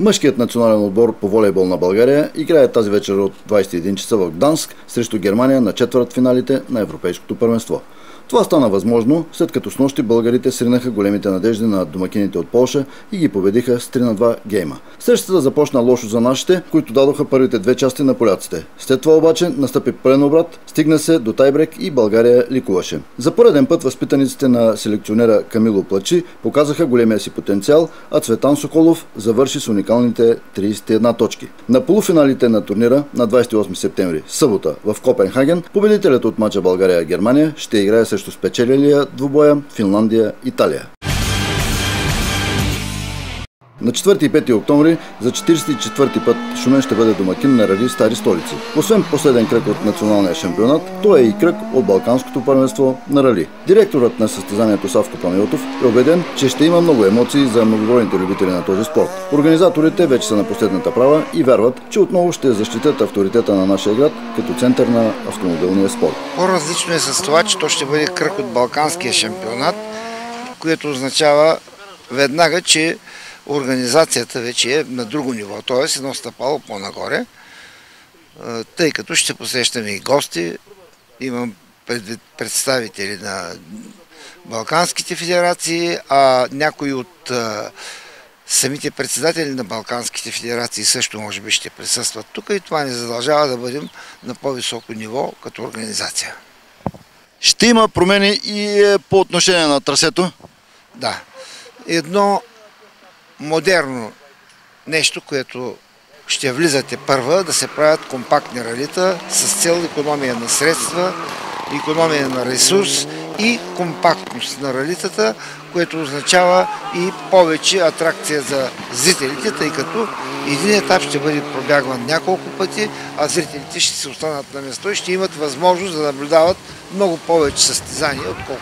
Мъжкият национален отбор по волейбол на България играе тази вечер от 21 часа в Гданск срещу Германия на четвъртфиналите на Европейското първенство. Това стана възможно, след като снощи българите сринаха големите надежди на домакините от Полша и ги победиха с 3-2 гейма. Срещата започна лошо за нашите, които дадоха първите две части на поляците. След това обаче настъпи пълен обрат, стигна се до тайбрек и България ликуваше. За пореден път възпитаниците на селекционера Камило Плачи показаха големия си потенциал, а Цветан Соколов завърши с уникалните 31 точки. На полуфиналите на турнира на 28 септември, събота в Копенхаген, победителят от мача България-Германия ще играе срещу спечелилия двубоя Финландия-Италия. На 4 и 5 октомври за 44-ти път Шумен ще бъде домакин на рали Стари столици. Освен последен кръг от националния шампионат, то е и кръг от Балканското първенство на рали. Директорът на състезанието Савко Панайотов е убеден, че ще има много емоции за многобройните любители на този спорт. Организаторите вече са на последната права и вярват, че отново ще защитят авторитета на нашия град като център на автомобилния спорт. По-различно е с това, че то ще бъде кръг от Балканския шампионат, което означава веднага, че организацията вече е на друго ниво, т.е. едно стъпало по-нагоре, тъй като ще посрещаме и гости, имам предвид представители на Балканските федерации, а някои от самите председатели на Балканските федерации също може би ще присъстват тук и това ни задължава да бъдем на по-високо ниво като организация. Ще има промени и по отношение на трасето? Да. Едно модерно нещо, което ще влизате първа, да се правят компактни ралита с цел икономия на средства, икономия на ресурс и компактност на ралитата, което означава и повече атракция за зрителите, тъй като един етап ще бъде пробягван няколко пъти, а зрителите ще се останат на место и ще имат възможност да наблюдават много повече състезания, отколкото.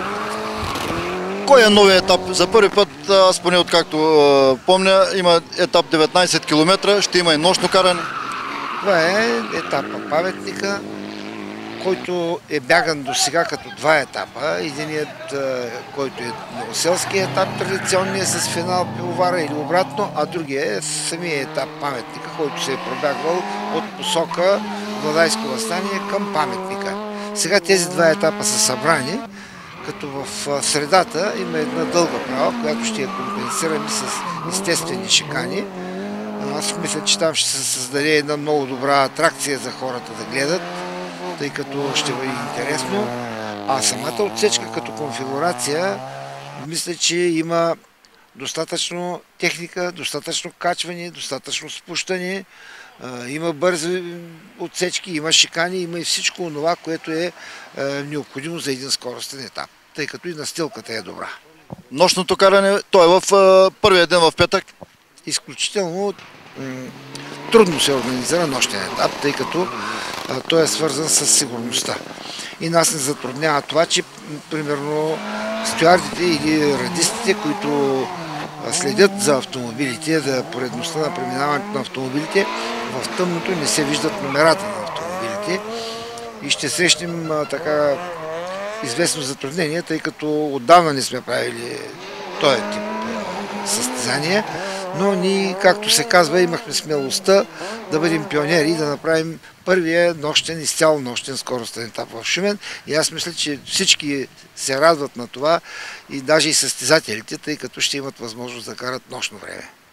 Кой е новият етап? За първи път, аз поне откакто помня, има етап 19 км, ще има и нощно каране. Това е етапа паметника, който е бяган до сега като два етапа. Единият, който е новоселския етап, традиционният с финал пивовара или обратно, а другия е самия етап паметника, който се е пробягвал от посока Владайско въстание към паметника. Сега тези два етапа са събрани, като в средата има една дълга права, която ще я компенсираме с естествени шикани. Аз мисля, че там ще се създаде една много добра атракция за хората да гледат, тъй като ще бъде интересно. А самата отсечка като конфигурация, мисля, че има достатъчно техника, достатъчно качване, достатъчно спущане, има бързи отсечки, има шикани, има и всичко това, което е необходимо за един скоростен етап, тъй като и настилката е добра. Нощното каране, то е в първия ден в петък? Изключително трудно се организира нощен етап, тъй като той е свързан с сигурността. И нас не затруднява това, че примерно стюардите или радистите, които следят за автомобилите, за поредността на преминаването на автомобилите, в тъмното не се виждат номерата на автомобилите и ще срещнем така известно затруднение, тъй като отдавна не сме правили този тип състезания, но ние, както се казва, имахме смелостта да бъдем пионери и да направим първия нощен, изцяло нощен скоростен етап в Шумен. И аз мисля, че всички се радват на това и даже и състезателите, тъй като ще имат възможност да карат нощно време.